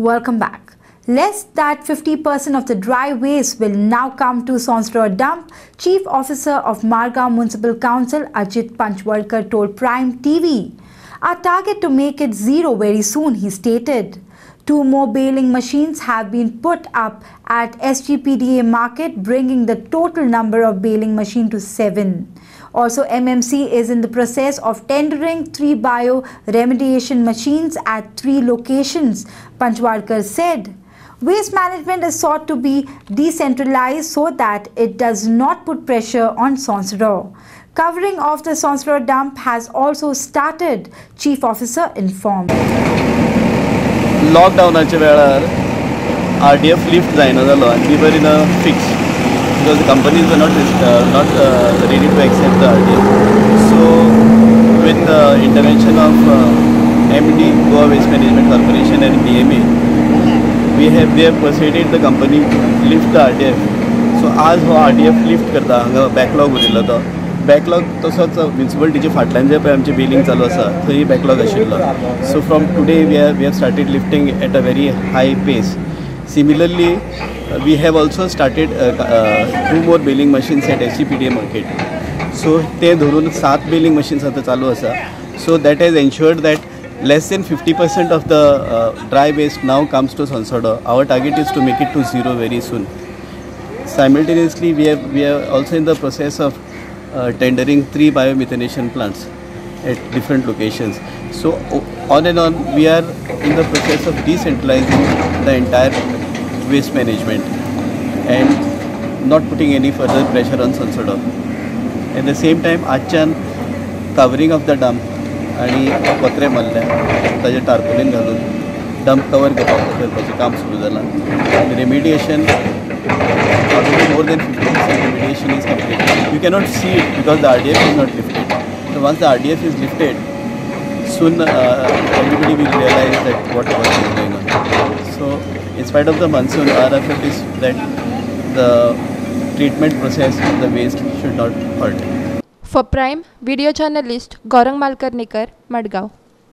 Welcome back. Less than 50% of the dry waste will now come to Sonsro dump, Chief Officer of Margao Municipal Council Ajit Panchwalkar told Prime TV. Our target to make it zero very soon, he stated. 2 more baling machines have been put up at SGPDA market, bringing the total number of baling machines to 7. Also, MMC is in the process of tendering 3 bio-remediation machines at 3 locations, Panchwalkar said. Waste management is sought to be decentralized so that it does not put pressure on Sonsro. Covering of the Sonsro dump has also started, Chief Officer informed. लॉकडाउनाच्या वेळार RDF lift जायना जालो and we were in a fix because the companies were not ready to accept the RDF. So with the intervention of MD Goa Waste Management Corporation and DMA, we have persuaded the company to lift the RDF. So आज हो RDF lift करता हांगा backlog उरिल्लो तो backlog तसोच म्युनिसिपालिटीचे फाटल्यान जे पळय आमचे बिलिंग चालू आसा थंय बॅकलॉग आशिल्लो. So from today we have started lifting at a very high pace. Similarly, we have also started 2 more billing machines at SGPDA market. So ते धरून 7 billing machines आता चालू आसा. So that has ensured that less than 50% of the dry waste now comes to Sonsro. Our target is to make it to zero very soon. Simultaneously, we are also in the process of tendering 3 biomethanation plants at different locations. So on and on, we are in the process of decentralizing the entire waste management and not putting any further pressure on Sonsro. At the same time, आजच्यान covering of the dump आणि पत्रे मारल्या ताजे टार्पोलिन घालून dump cover करपाचें काम सुरू जालां. Remediation, already more than 50% remediation is completed. You cannot see it because the RDF is not lifted. So once the RDF is lifted, soon everybody will realize that what is going on. So in spite of the monsoon, our effort is that the treatment process of the waste should not hurt. For Prime, video journalist Gaurang Malkarnikar, Madgaon.